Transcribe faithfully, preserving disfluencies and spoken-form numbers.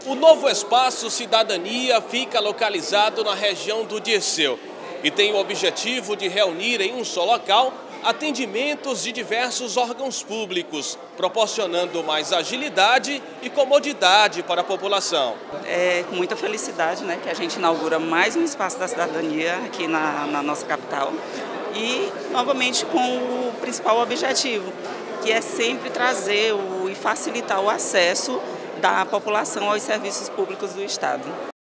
O novo espaço Cidadania fica localizado na região do Dirceu e tem o objetivo de reunir em um só local atendimentos de diversos órgãos públicos, proporcionando mais agilidade e comodidade para a população. É com muita felicidade, né, que a gente inaugura mais um espaço da cidadania aqui na, na nossa capital e novamente com o principal objetivo, que é sempre trazer o, e facilitar o acesso da população aos serviços públicos do Estado.